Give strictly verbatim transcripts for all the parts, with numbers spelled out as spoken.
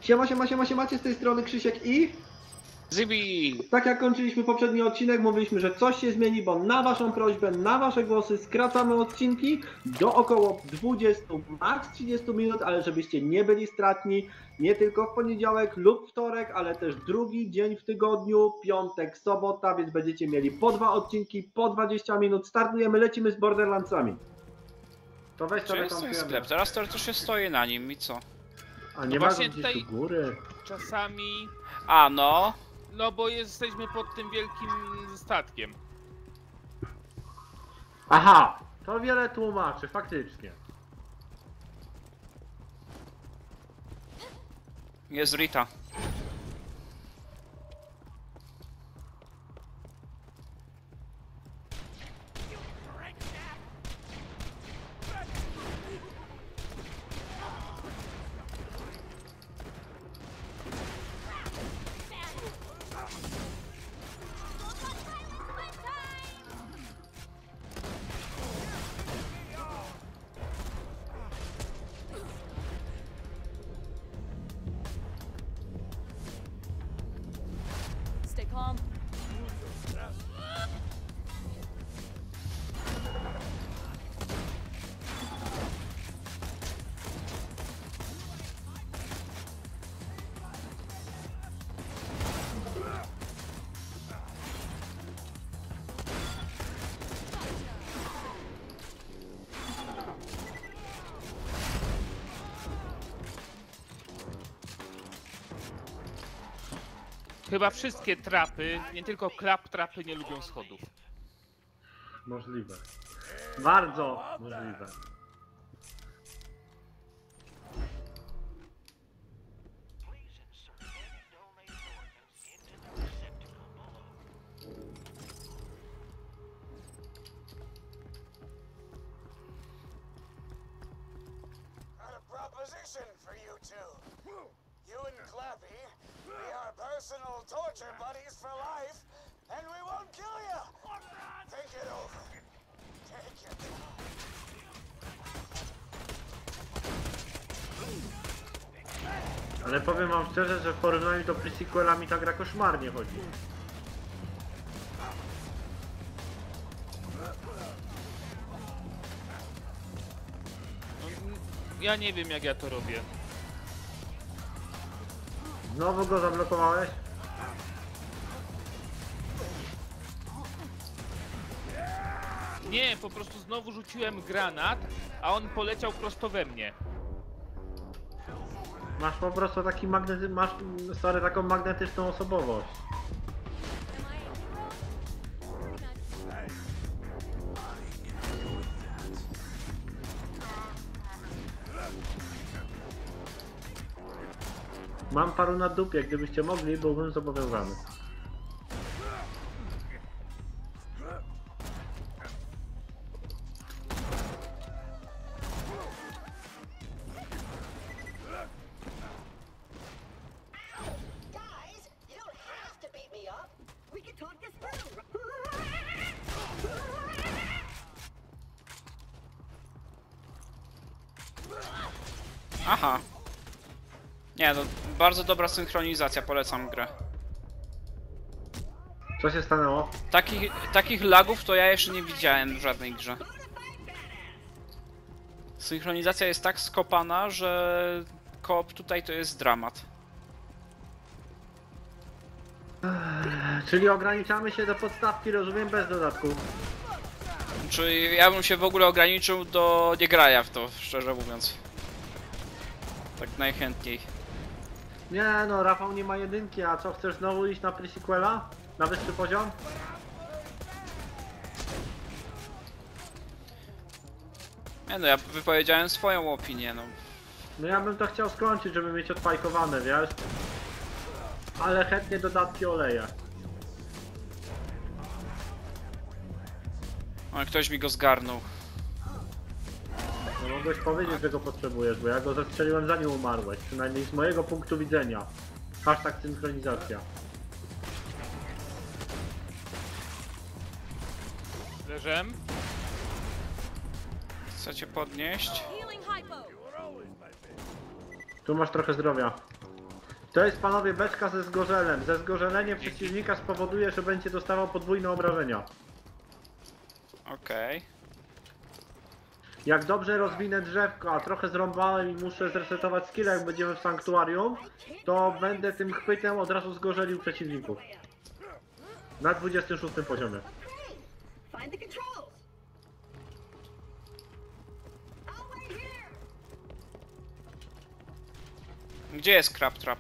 Siema, siema, siema, siemacie, z tej strony Krzysiek i... Zibi! Tak jak kończyliśmy poprzedni odcinek, mówiliśmy, że coś się zmieni, bo na waszą prośbę, na wasze głosy skracamy odcinki do około dwudziestu, max trzydziestu minut, ale żebyście nie byli stratni, nie tylko w poniedziałek lub wtorek, ale też drugi dzień w tygodniu, piątek, sobota, więc będziecie mieli po dwa odcinki, po dwadzieścia minut. Startujemy, lecimy z Borderlandsami. To weź Czy jest ten sklep? Teraz teoretycznie stoję na nim i co? A nie No ma właśnie gdzieś tutaj- tu góry? Czasami, A no! no bo jesteśmy pod tym wielkim statkiem. Aha, to wiele tłumaczy, faktycznie. Jest Rita. Stay calm. Chyba wszystkie trapy, nie tylko klap trapy, nie lubią schodów. Możliwe. Bardzo możliwe. Got a proposition for you two. You and Clappy, we are personal torture buddies for life, and we won't kill you. Think it over. Take your time. Ale powiem wam szczerze, że w porównaniu do pre-sequela mi ta gra koszmarnie chodzi. No, ja nie wiem, jak ja to robię. Znowu go zablokowałeś? Nie, po prostu znowu rzuciłem granat, a on poleciał prosto we mnie. Masz po prostu taki magnety... masz stary taką magnetyczną osobowość. Mam paru na dupie, gdybyście mogli, byłbym zobowiązany. Guys, you don't have to beat me up. We can talk this through. Aha. Nie, no bardzo dobra synchronizacja, polecam grę. Co się stanęło? Takich, takich lagów to ja jeszcze nie widziałem w żadnej grze. Synchronizacja jest tak skopana, że koop tutaj to jest dramat. Czyli ograniczamy się do podstawki, rozumiem, bez dodatków. Czy ja bym się w ogóle ograniczył do nie grania w to, szczerze mówiąc. Tak najchętniej. Nie no, Rafał nie ma jedynki, a co, chcesz znowu iść na pre-sequela? Na wyższy poziom? Nie no, ja wypowiedziałem swoją opinię, no. No ja bym to chciał skończyć, żeby mieć odfajkowane, wiesz? Ale chętnie dodatki oleję. O, ktoś mi go zgarnął. No mogłeś powiedzieć, że go potrzebujesz, bo ja go zastrzeliłem zanim umarłeś. Przynajmniej z mojego punktu widzenia. Hashtag synchronizacja. Leżem. Chcecie podnieść? Healing hypo. Tu masz trochę zdrowia. To jest, panowie, beczka ze zgorzelem. Ze zgorzeleniem przeciwnika spowoduje, że będzie dostawał podwójne obrażenia. Okej. Jak dobrze rozwinę drzewko, a trochę zrąbałem i muszę zresetować skill, jak będziemy w sanktuarium, to będę tym chwytem od razu zgorzelił przeciwników. Na dwudziestym szóstym poziomie. Okay. Find the controls. I'll wait here. Gdzie jest Crab Trap?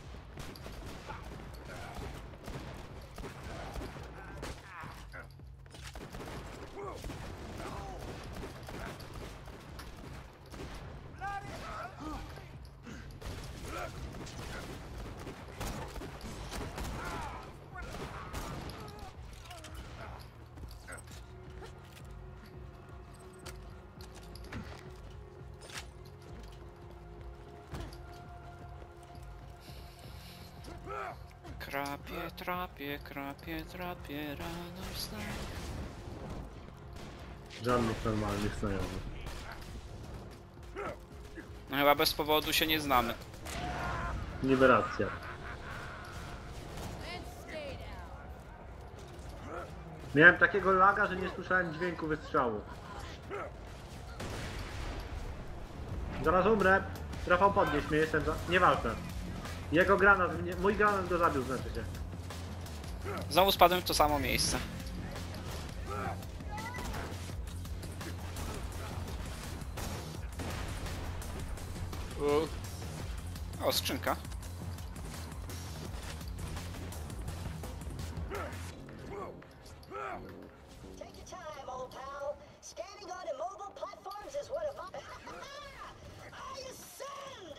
Krapie, trapie, krapie, trapie, rano wstań. Żadnych normalnych znajomych. No chyba bez powodu się nie znamy. Niby racja. Miałem takiego laga, że nie słyszałem dźwięku wystrzału. Zaraz umrę. Rafał, podnieś mnie, jestem za... Nieważne. Jego granat, mnie... mój granat go zabił, znaczy się. Znowu spadłem w to samo miejsce. O, O, skrzynka. Take your time, old pal. Scanning on immobile platforms is one of my... I ascend!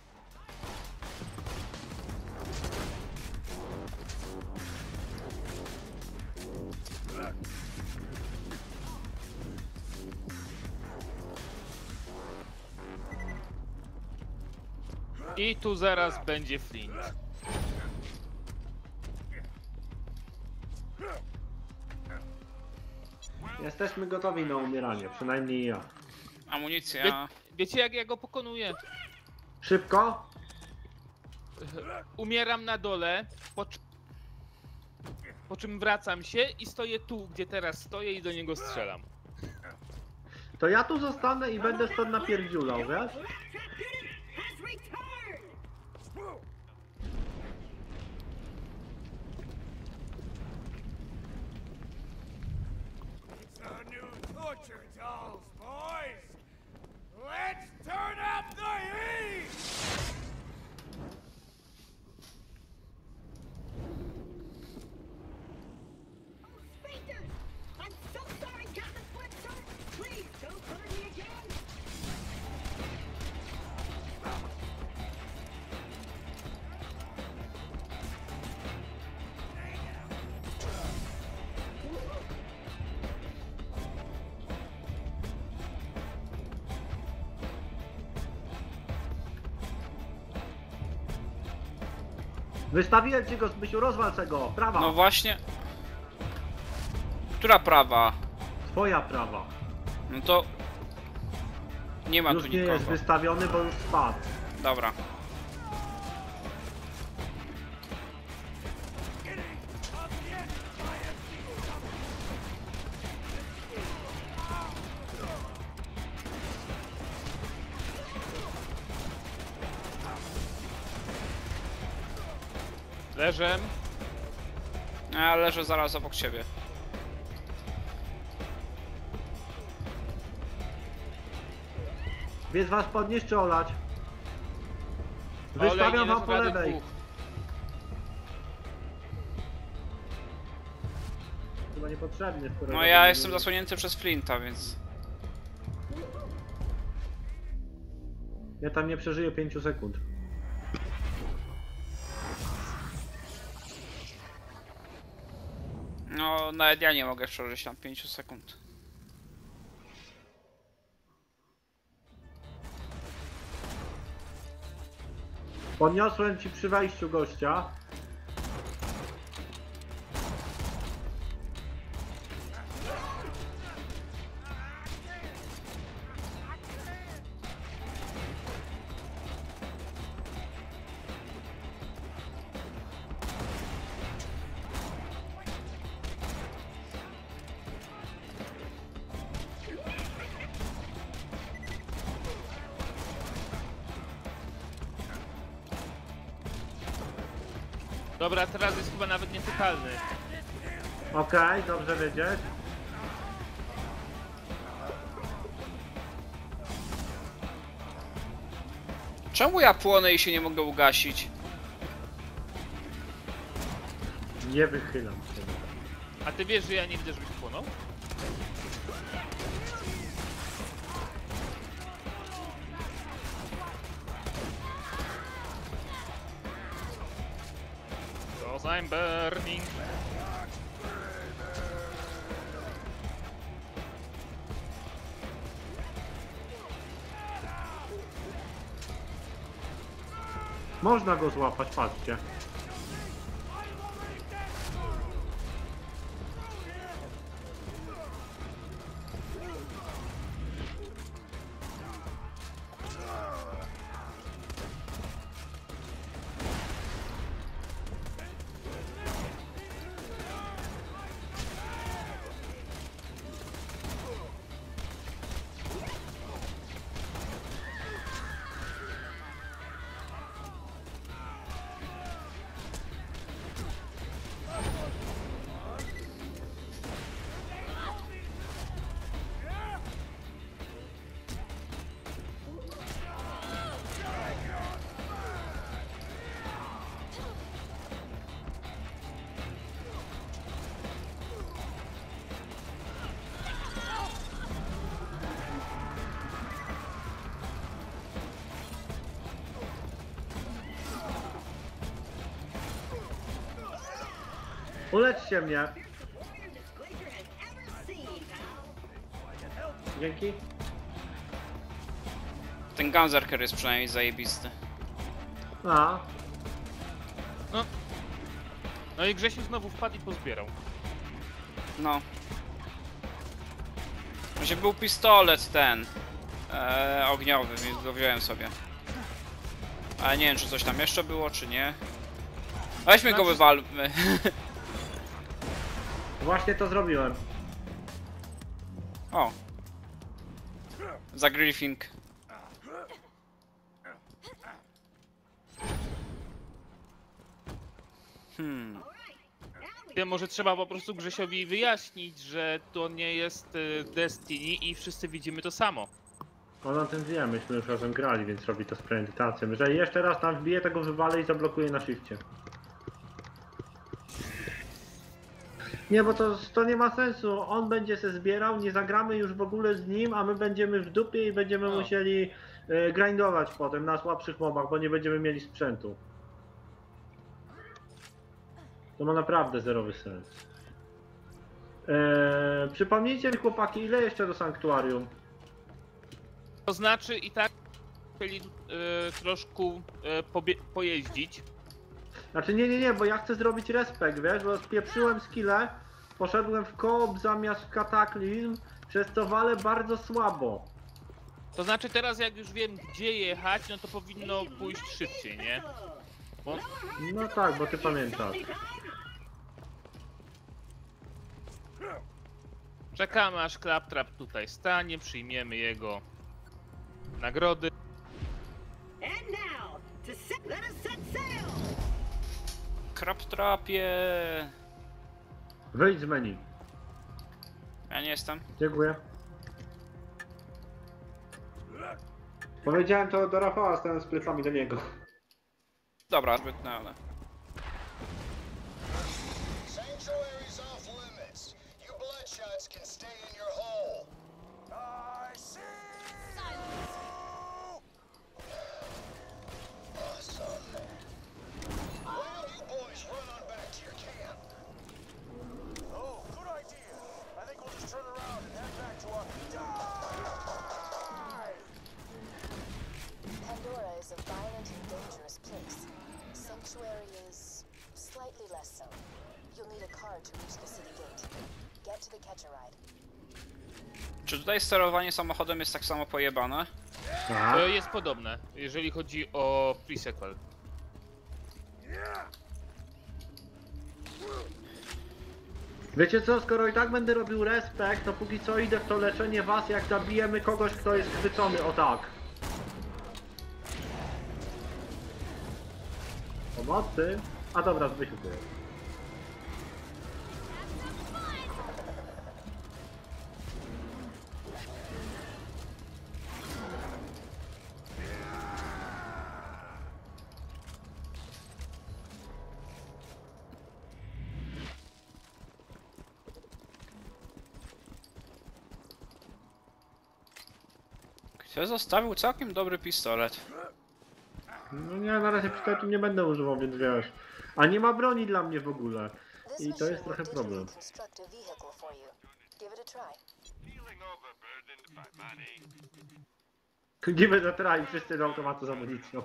i tu zaraz będzie Flint. Jesteśmy gotowi na umieranie, przynajmniej ja. Amunicja. Wie, wiecie jak ja go pokonuję? Szybko? Umieram na dole, po, cz- po czym wracam się i stoję tu, gdzie teraz stoję i do niego strzelam. To ja tu zostanę i będę stąd napierdziulał, wiesz? Has returned! It's our new torture dolls, boys! Let's turn up the heat! Sphincters! I'm so sorry, Captain Flintstone! Please, don't burn me again! Wystawiłem ci go, Zbysiu, rozwal se go. Prawa. No właśnie. Która prawa? Twoja prawa. No to... Nie ma Już tu nie jest nikogo. wystawiony, bo już spadł. Dobra. Leżę. Ja leżę zaraz obok ciebie. Więc was podnieść czy olać? Olej, Wystawiam nie wam po dasz rady lewej. dwóch. Chyba niepotrzebny, skoro... No ja jestem zasłonięty przez Flinta, więc... Ja tam nie przeżyję pięciu sekund. No nawet ja nie mogę przeżyć tam pięciu sekund. Podniosłem ci przy wejściu gościa. Dobra, teraz jest chyba nawet nietykalny. Okej, dobrze wiedzieć. Czemu ja płonę i się nie mogę ugasić? Nie wychylam się. A ty wiesz, że ja nie widzę, żebyś płonął? Cause I'm burning. Można go złapać, patrzcie. Uleczcie mnie. Weirdest glacier I've ever seen, pal. Dzięki. Ten Gunzerker jest przynajmniej zajebisty. A, No i Grzesiu znowu wpadł i pozbierał. No. Właśnie był pistolet ten. E, ogniowy, więc go wziąłem sobie. Ale nie wiem, czy coś tam jeszcze było, czy nie. Weźmy go Znaczy- wywalmy. właśnie to zrobiłem. O. Za Griffing. Hmm. Wiem, może trzeba po prostu Grzesiowi wyjaśnić, że to nie jest y, Destiny i wszyscy widzimy to samo. On o tym wie, myśmy już razem grali, więc robi to z premedytacją. Jeżeli jeszcze raz tam wbije, tego wywalę i zablokuję na shifcie. Nie, bo to, to nie ma sensu. On będzie se zbierał, nie zagramy już w ogóle z nim, a my będziemy w dupie i będziemy No. musieli e, grindować potem na słabszych mobach, bo nie będziemy mieli sprzętu. To ma naprawdę zerowy sens. Eee, przypomnijcie mi, chłopaki, ile jeszcze do sanktuarium? To znaczy i tak chcieli y, troszkę y, pojeździć. Znaczy nie, nie, nie, bo ja chcę zrobić respekt, wiesz, bo spieprzyłem skille, poszedłem w koop zamiast w kataklizm, przez to walę bardzo słabo. To znaczy teraz jak już wiem gdzie jechać, no to powinno pójść szybciej, nie? Bo No tak, bo ty pamiętasz. czekamy aż Claptrap tutaj stanie, przyjmiemy jego nagrody. And now, to set, let us set sail! Kraptrapie. Wyjdź z menu. Ja nie jestem. Dziękuję. Powiedziałem to do Rafała, stałem z plecami do niego. Dobra, zbytne, ale. Sanctuary's off limits. You bloodshots can stay in your hole. I see. Awesome. Why don't you boys run on back to your camp? Oh, good idea. I think we'll just turn around and head back to our... Die! Pandora is a violent and dangerous place. Sanctuary is slightly less so. You'll need a car to reach the city gate. Get to the Catch-A-Ride. Czy tutaj sterowanie samochodem jest tak samo pojebane? Tak. To jest podobne, jeżeli chodzi o pre-sequel. Wiecie co, skoro i tak będę robił respekt, to póki co idę w to leczenie was, jak zabijemy kogoś, kto jest chwycony, o tak. Pomocy. A dobra, Zbysiu tu jest. Kto zostawił całkiem dobry pistolet? No nie, na razie pistoletu nie będę używał, więc wiesz. A nie ma broni dla mnie w ogóle. This I to machine jest will trochę digitally problem. construct a vehicle for you. Give it a try. Nie będę trali wszyscy do automatu z amunicją.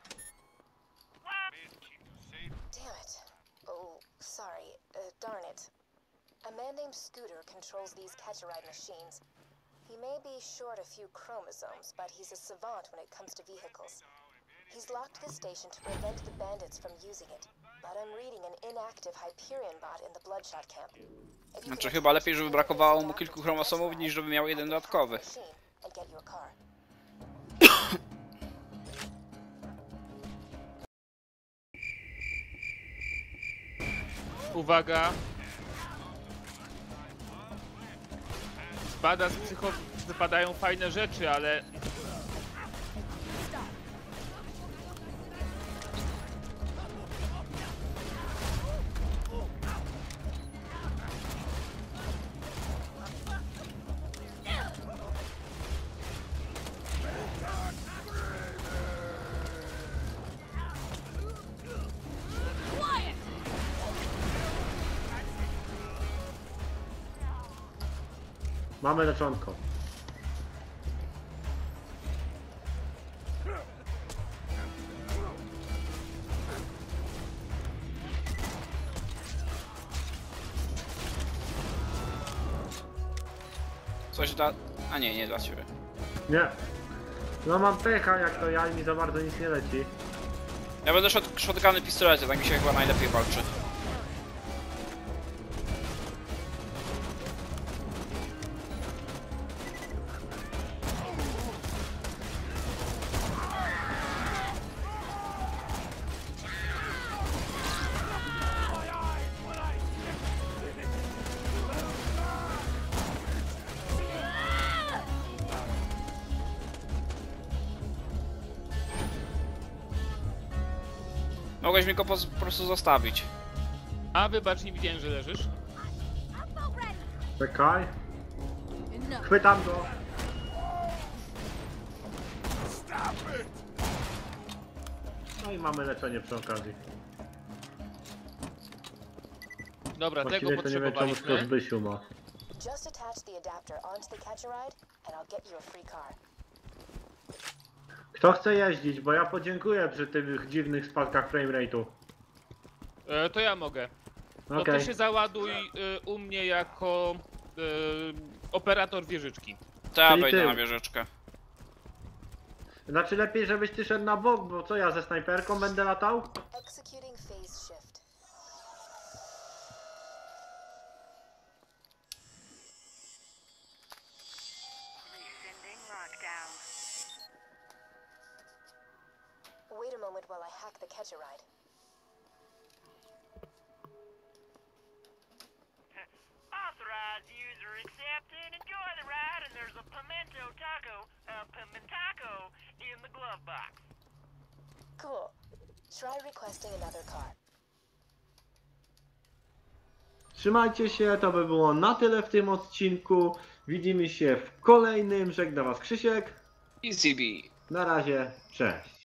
Damn it. Oh, sorry. Uh, darn it. A man named Scooter controls these Catch-A-Ride machines. He may be short a few chromosomes, but he's a savant when it comes to vehicles. He's locked the station to prevent the bandits from using it, but I'm reading an inactive Hyperion bot in the Bloodshot camp. If you Znaczy can chyba lepiej, attach żeby the brakowało mu adapter kilku to the chromosomów, Catch-A-Ride, niż żeby miał I jeden can hack the dodatkowy. machine and get you a car. Uwaga! Z bada z psycho wypadają fajne rzeczy, ale... Mamy leczonko. Coś da... A nie, nie dla ciebie. Nie. No mam pecha jak to ja i mi za bardzo nic nie leci. Ja będę shot, shotguny pistolety, tak mi się chyba najlepiej walczy. Mogłeś mi go po, po prostu zostawić. A wybacz, nie widziałem, że leżysz. Czekaj. Chwytam go. No i mamy leczenie przy okazji. Dobra, tego Właściwie to nie wiem czemu to potrzebowaliśmy. Zbysiu ma. Just attach the adapter onto the Catch-A-Ride, and I'll get you a free car. Kto chce jeździć, bo ja podziękuję przy tych dziwnych spadkach framerate. E, to ja mogę. To Okej. ty się załaduj e, u mnie jako e, operator wieżyczki. To ja Czyli wejdę ty. na wieżyczkę. Znaczy lepiej, żebyś ty szedł na bok, bo co ja ze snajperką będę latał? Executing phase shift. Rescinding lockdown. Wait a moment while I hack the Catch-A-Ride. Authorized user accepted. Enjoy the ride, and there's a pimento taco, a pimentaco in the glove box. Cool. Try requesting another car. Trzymajcie się, to by było na tyle w tym odcinku. Widzimy się w kolejnym. Żegna was Krzysiek. Easy B. Na razie, cześć.